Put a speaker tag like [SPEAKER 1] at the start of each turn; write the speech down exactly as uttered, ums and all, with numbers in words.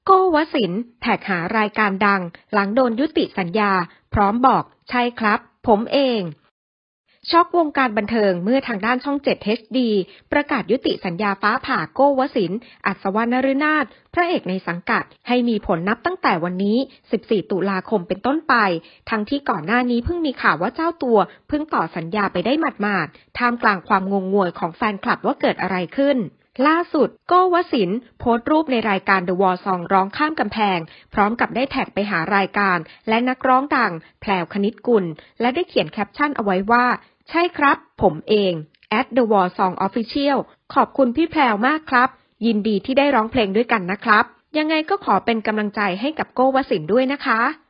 [SPEAKER 1] โก้วสินทร์แท็กหารายการดังหลังโดนยุติสัญญาพร้อมบอกใช่ครับผมเองช็อกวงการบันเทิงเมื่อทางด้านช่อง เจ็ด เอช ดี ประกาศยุติสัญญาฟ้าผ่าโก้วสินทร์ อัศวรรณฤนาถพระเอกในสังกัดให้มีผลนับตั้งแต่วันนี้ สิบสี่ ตุลาคมเป็นต้นไปทั้งที่ก่อนหน้านี้เพิ่งมีข่าวว่าเจ้าตัวเพิ่งต่อสัญญาไปได้หมาดๆท่ามกลางความงงงวยของแฟนคลับว่าเกิดอะไรขึ้นล่าสุดโก้วสินทร์โพสต์รูปในรายการ The War Song ร้องข้ามกำแพงพร้อมกับได้แท็กไปหารายการและนักร้องดังแพรวคณิตกุลและได้เขียนแคปชั่นเอาไว้ว่าใช่ครับผมเอง at the war song official ขอบคุณพี่แพรวมากครับยินดีที่ได้ร้องเพลงด้วยกันนะครับยังไงก็ขอเป็นกำลังใจให้กับโก้วสินทร์ด้วยนะคะ